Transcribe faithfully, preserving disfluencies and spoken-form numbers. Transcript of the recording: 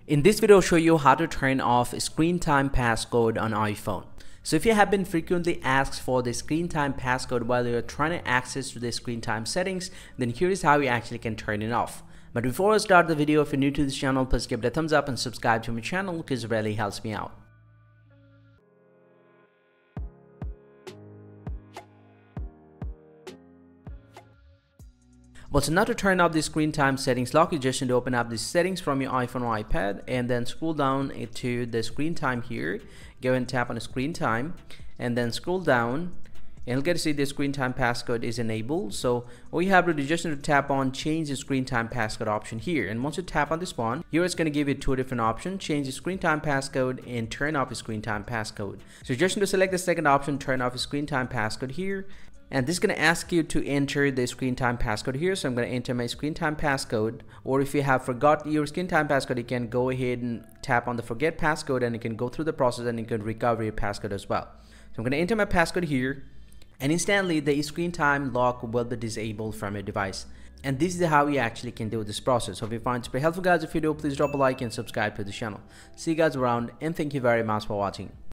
In this video, I'll show you how to turn off screen time passcode on iPhone. So if you have been frequently asked for the screen time passcode while you're trying to access to the screen time settings, then here is how you actually can turn it off. But before I start the video, if you're new to this channel, please give it a thumbs up and subscribe to my channel because it really helps me out. Well, so now to turn off the screen time settings lock, you just need to open up the settings from your iPhone or iPad and then scroll down to the screen time here. Go and tap on the screen time and then scroll down and you'll get to see the screen time passcode is enabled. So all you have to do is just need to tap on change the screen time passcode option here. And once you tap on this one, here it's going to give you two different options: change the screen time passcode and turn off the screen time passcode. So you just need to select the second option, turn off the screen time passcode here. And this is going to ask you to enter the screen time passcode here. So I'm going to enter my screen time passcode, or if you have forgot your screen time passcode, you can go ahead and tap on the forget passcode and you can go through the process and you can recover your passcode as well. So I'm going to enter my passcode here and instantly the screen time lock will be disabled from your device. And this is how you actually can do this process. Hope you find it very helpful, guys. If you do, please drop a like and subscribe to the channel. See you guys around and thank you very much for watching.